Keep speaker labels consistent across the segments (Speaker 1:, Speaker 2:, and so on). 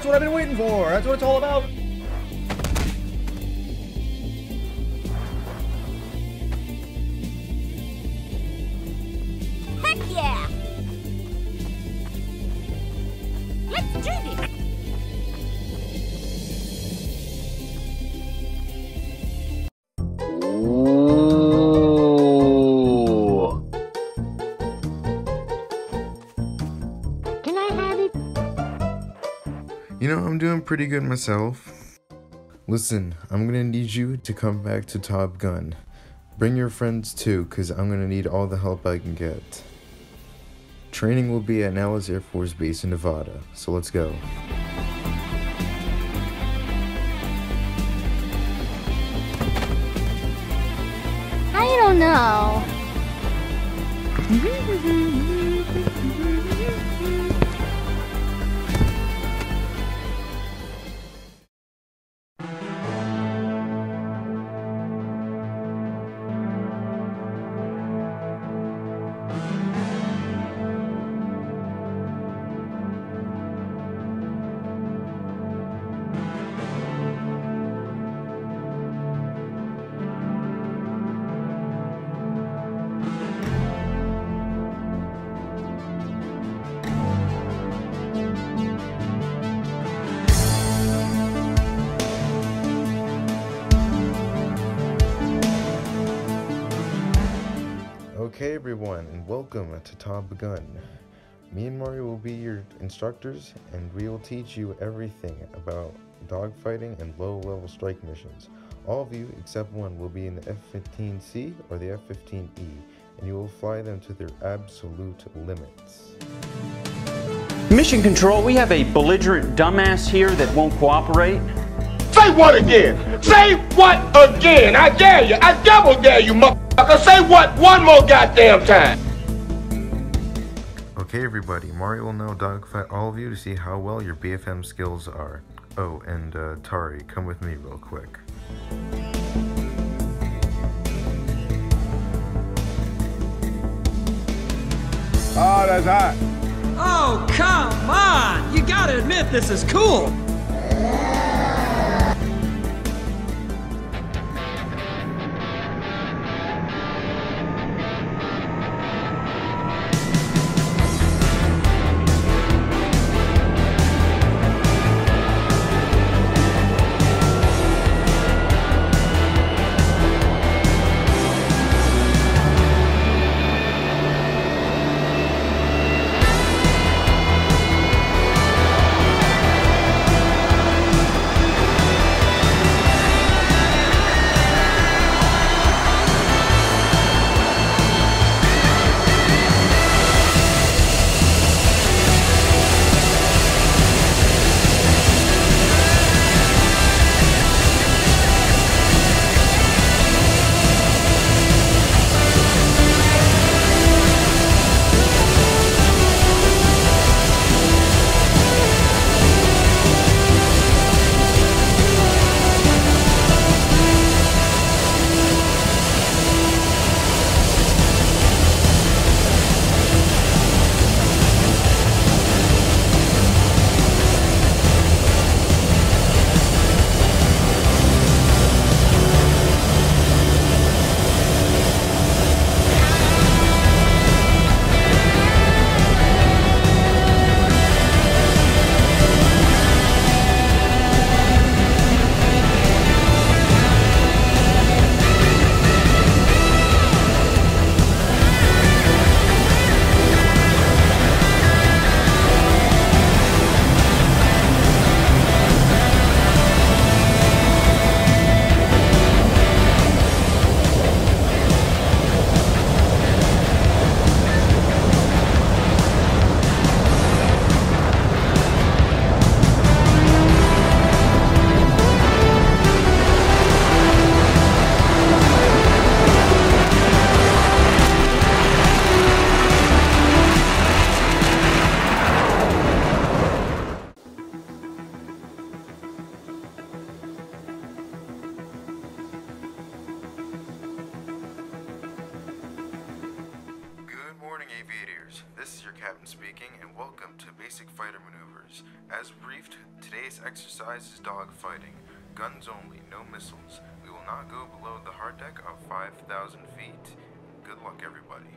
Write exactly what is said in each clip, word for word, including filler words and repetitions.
Speaker 1: what I've been waiting for. That's what it's all about.
Speaker 2: Heck yeah! Let's do this!
Speaker 3: You know, I'm doing pretty good myself. Listen, I'm gonna need you to come back to TopGun. Bring your friends too, cause I'm gonna need all the help I can get. Training will be at Nellis Air Force Base in Nevada, so let's go.
Speaker 2: I don't know.
Speaker 3: Okay everyone, and welcome to TopGun. Me and Mario will be your instructors, and we will teach you everything about dogfighting and low-level strike missions. All of you, except one, will be in the F fifteen C or the F fifteen E, and you will fly them to their absolute limits.
Speaker 4: Mission Control, we have a belligerent dumbass here that won't cooperate.
Speaker 5: Say what again? Say what again? I dare you. I double dare you, motherfucker. Say what one more goddamn time.
Speaker 3: Okay everybody, Mario will now dogfight all of you to see how well your B F M skills are. Oh, and uh, Tari, come with me real quick.
Speaker 5: Oh, that's hot.
Speaker 6: Oh, come on! You gotta admit this is cool!
Speaker 3: Good morning, aviators. fighters, this is your captain speaking, and welcome to Basic Fighter Maneuvers. As briefed, today's exercise is dog fighting. Guns only, no missiles. We will not go below the hard deck of five thousand feet. Good luck, everybody.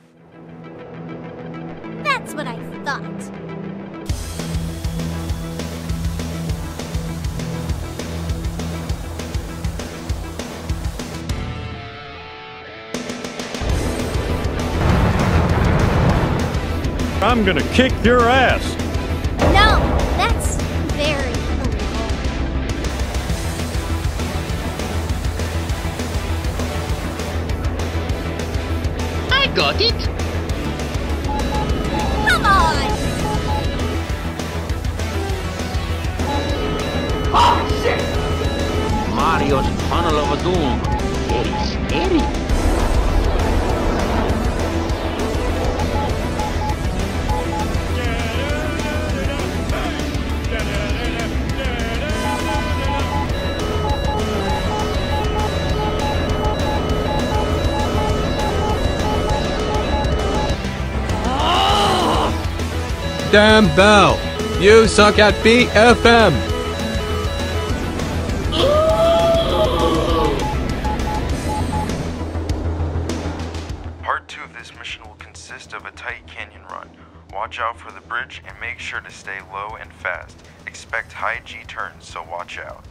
Speaker 2: That's what I thought.
Speaker 7: I'm gonna kick your ass.
Speaker 2: No, that's very illegal.
Speaker 8: I got it.
Speaker 2: Come on!
Speaker 8: Oh shit! Mario's Funnel of Doom. Very scary.
Speaker 9: Damn Bell! You suck at B F M!
Speaker 3: Part two of this mission will consist of a tight canyon run. Watch out for the bridge and make sure to stay low and fast. Expect high G turns, so watch out.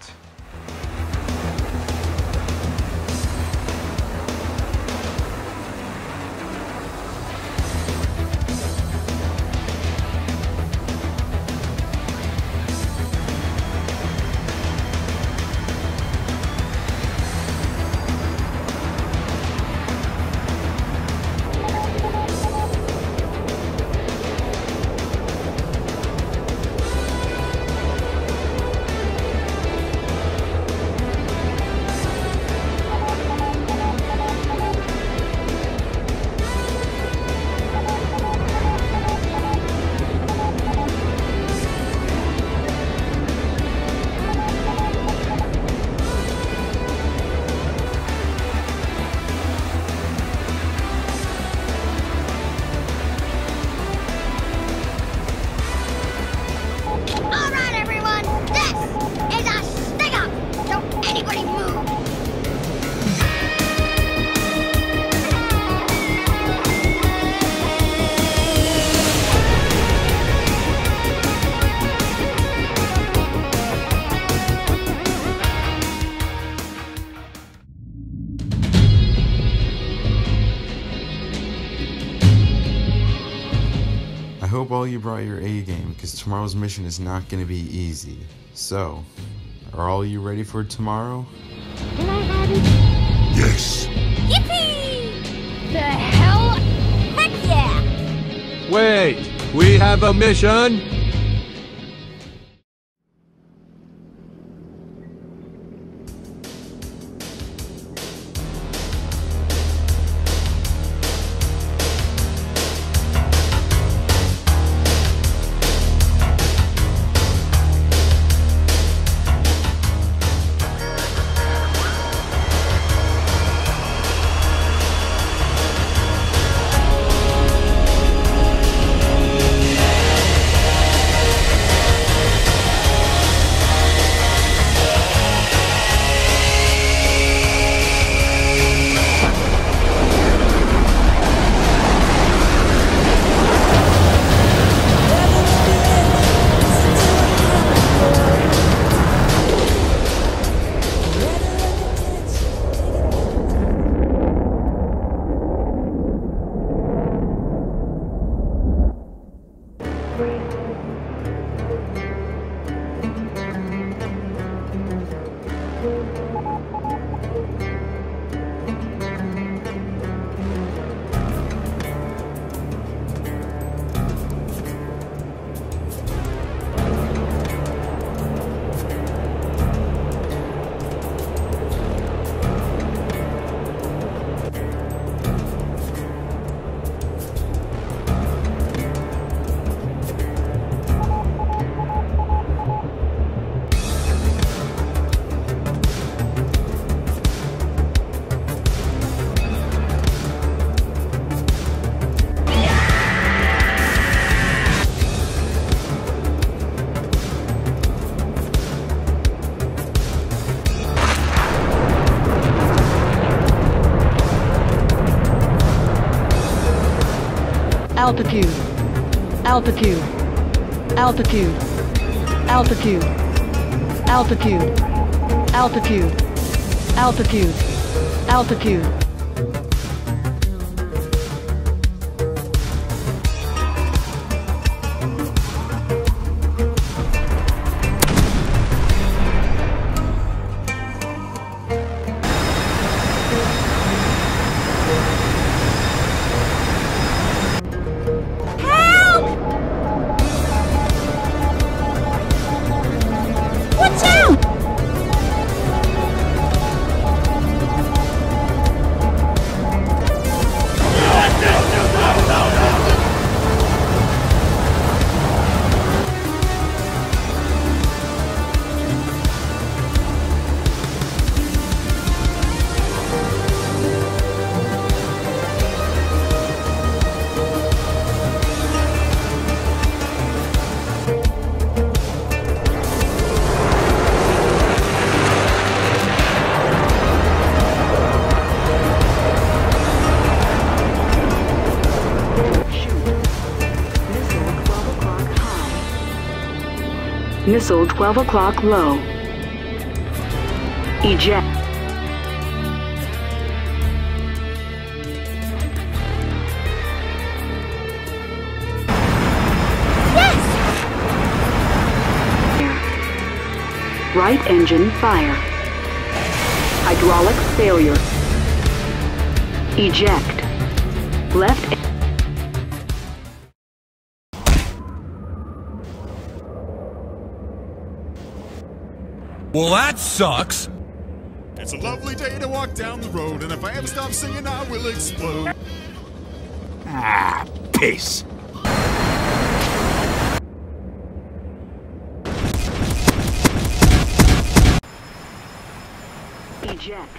Speaker 3: I hope all you brought your A game, because tomorrow's mission is not going to be easy. So, are all you ready for tomorrow?
Speaker 2: Can I have it?
Speaker 5: Yes.
Speaker 2: Yippee! The hell? Heck yeah!
Speaker 9: Wait! We have a mission?
Speaker 7: altitude, altitude, altitude, altitude, altitude, altitude, altitude, altitude.
Speaker 10: Missile twelve o'clock low. Eject.
Speaker 2: Yes!
Speaker 10: Right engine fire. Hydraulic failure. Eject. Left.
Speaker 11: Well, that sucks.
Speaker 12: It's a lovely day to walk down the road, and if I ever stop singing, I will explode.
Speaker 11: Ah, piss.
Speaker 10: Eject.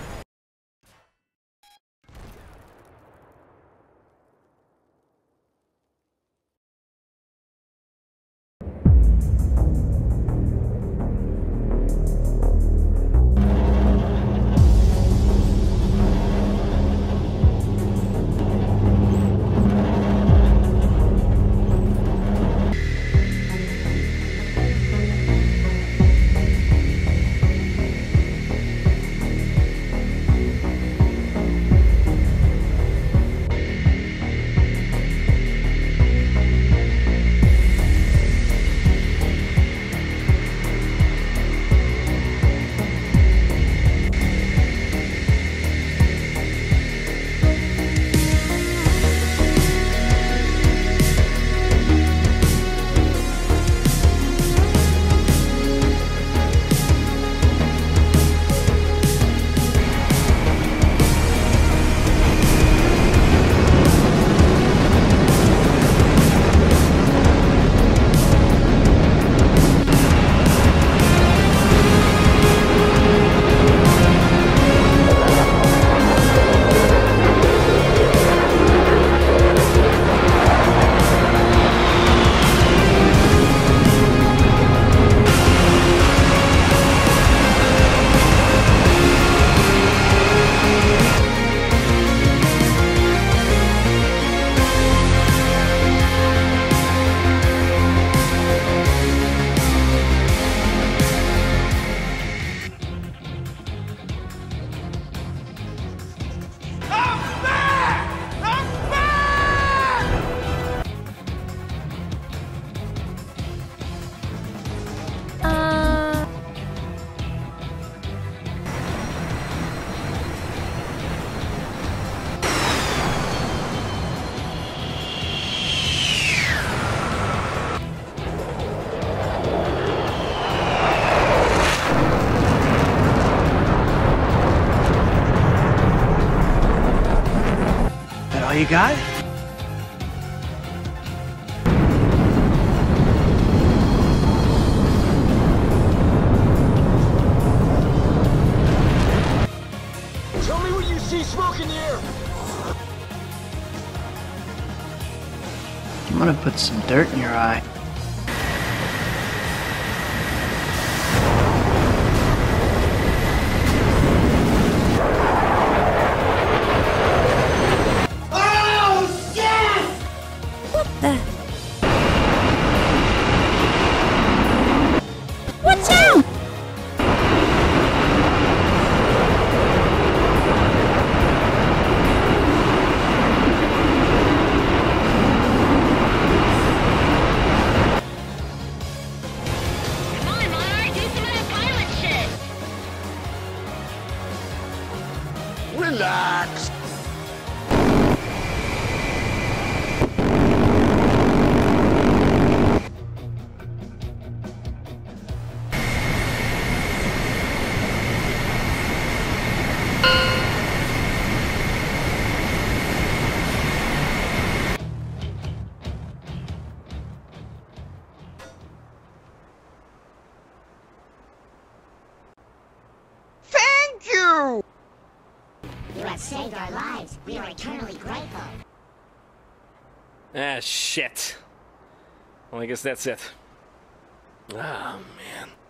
Speaker 13: All you got?
Speaker 14: Tell me what you see smoke in the air.
Speaker 13: I'm gonna put some dirt in your eye.
Speaker 15: saved our lives. We are eternally grateful.
Speaker 16: Ah, shit. Well, I guess that's it. Oh, man.